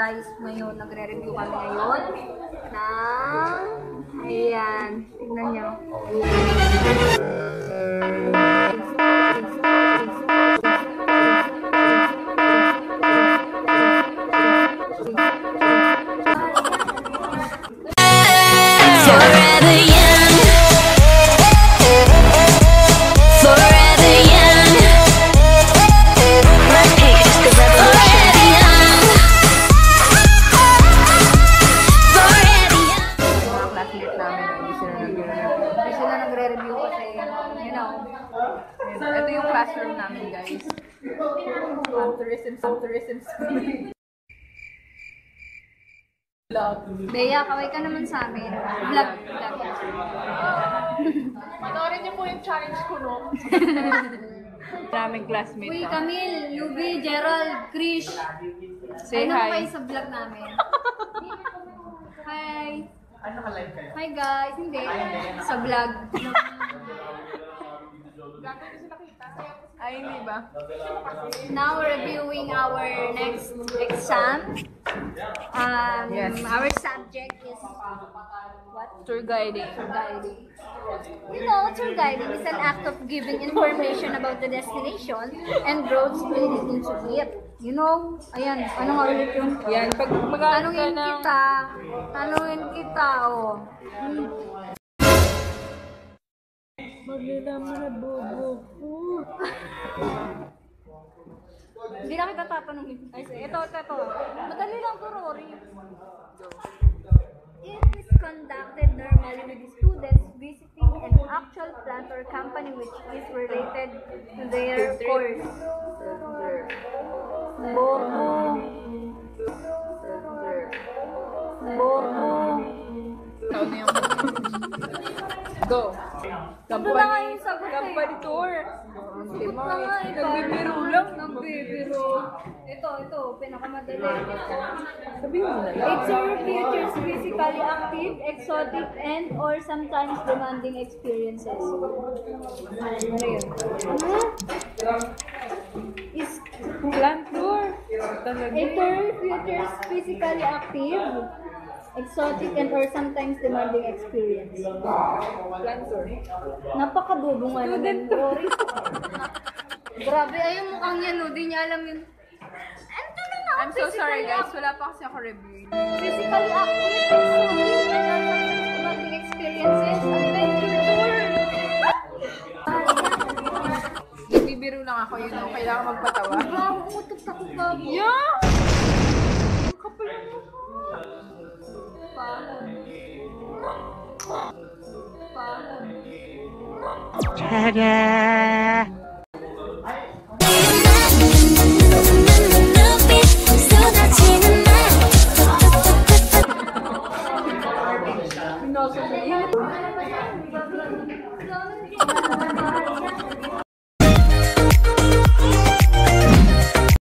guys, ngayon, nagre-review kami ngayon ng, ayan, tignan nyo. Ito yung classroom namin, guys. Tourism. Bea, kaway ka naman sa amin. Vlog. Panoorin niyo po yung challenge ko, no? Daming classmate. Uy, Camille, Luby, Gerald, Krish. Say ano hi. kayo sa vlog namin? Hi. Hi guys, hindi. Sa vlog. Ay, hindi ba? Now reviewing our next exam. Yes. Our subject is what? Tour guiding. Tour guiding. You know, tour guiding is an act of giving information about the destination and roads leading to it. You know, ayan, ano nga ulit yun? Yan, pag mag-ano ka ng... Tanungin kita, oh. Maglila mo na bobo ko. Hindi na kita tatanungin. Ay, ito. Madali lang to, Rory. It is conducted normally with the students visiting an actual plant or company which is related to their course. Bobo. Ikaw na yung... Go. Sagot na nga yung sagot eh. Company tour. Sagot na nga eh. Nagbibiro lang. Nagbibiro. Ito. Pinakamadali. Sabihin mo na lang. It's our futures physically active, exotic, and or sometimes demanding experiences. Ano yun? Is Plant tour. it's our futures physically active, exotic, and or sometimes demanding experience. Plant tour. Napakabobo nga naman, Rory. Grabe, ayun mukhang yan, no? Di niya alam yun. Ano na nga? I'm so sorry guys, wala pa kasi ako review. Physically active, exotic, and or sometimes demanding experiences. Adventure tour. Nagbibiro lang ako, yun o. Kailangan magpatawa. Wow, utok-takot ka mo. Yeah! Kapal mo. Ta-da!